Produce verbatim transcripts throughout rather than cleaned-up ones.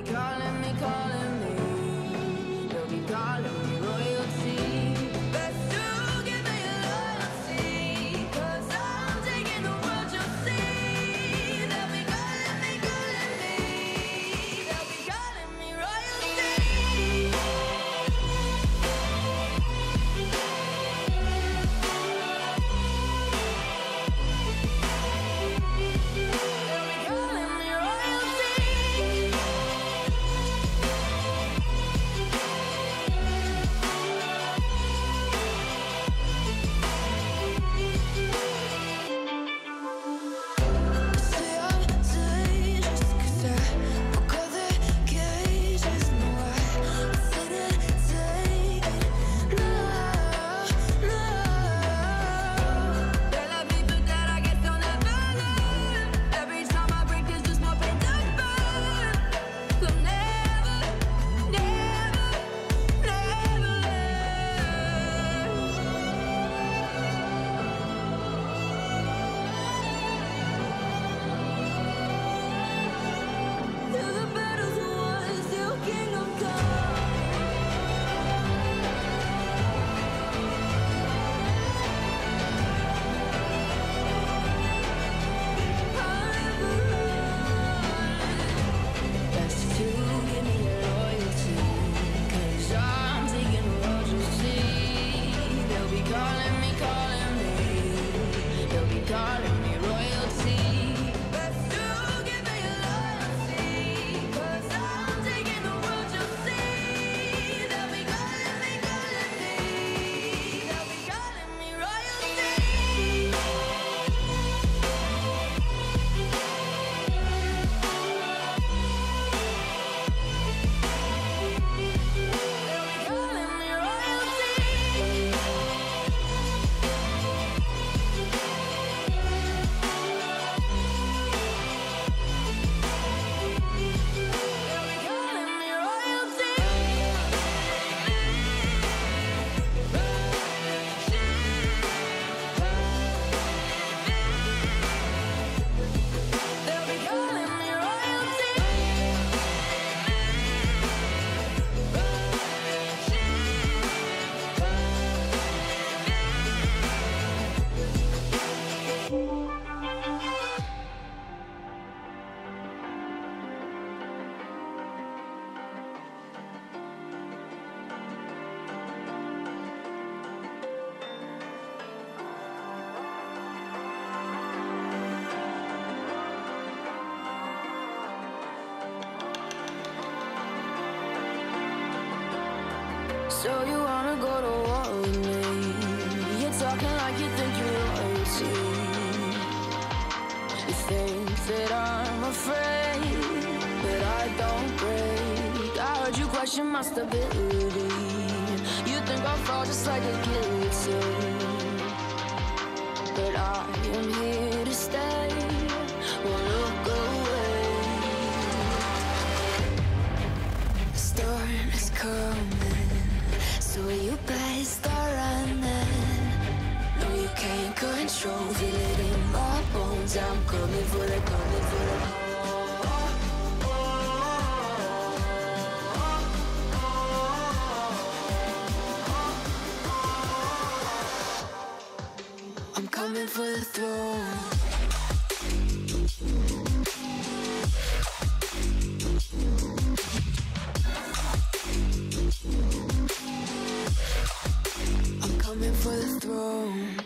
calling me, calling me. They'll be calling me royalty. Best to give me your loyalty, 'cause I'm taking the world, you'll see. They'll be calling me, calling me. They'll be calling me royalty. So you wanna go to war with me? You're talking like you think you're royalty. You think that I'm afraid, but I don't break. I heard you question my stability. You think I'll fall just like a guillotine, but I am here to stay. Won't look away. The storm is coming, so you better start running. No, you can't control, feel it in my bones. I'm coming for the, coming for the. I'm coming for the throne. For the throne.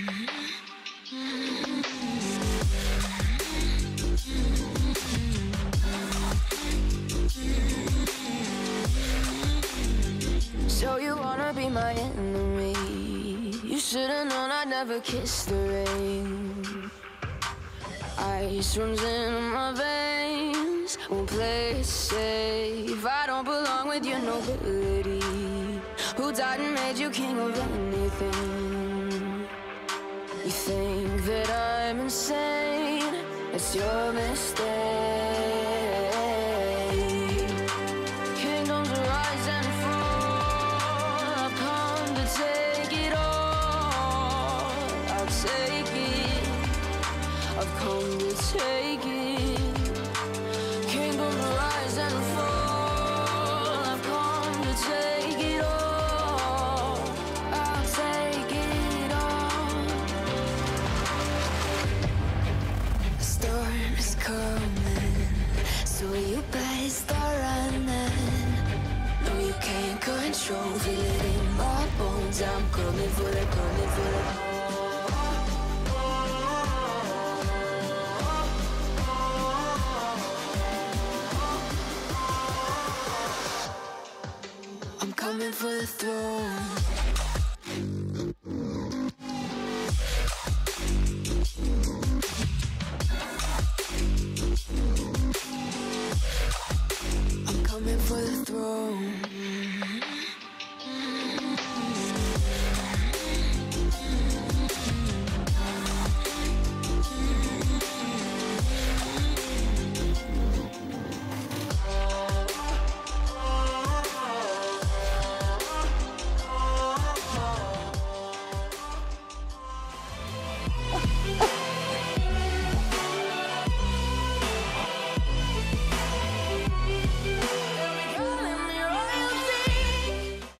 So you wanna be my enemy? You should've known I'd never kiss the rain. Ice runs in my veins, won't play it safe. I don't belong with your nobility. Who died and made you king of anything? You think that I'm insane? It's your mistake. Kingdoms rise and fall. I've come to take it all. I'll take it. I've come to take it. Kingdoms rise and fall. control. Feel it in my bones. I'm coming for the, coming for the. I'm coming for the throne.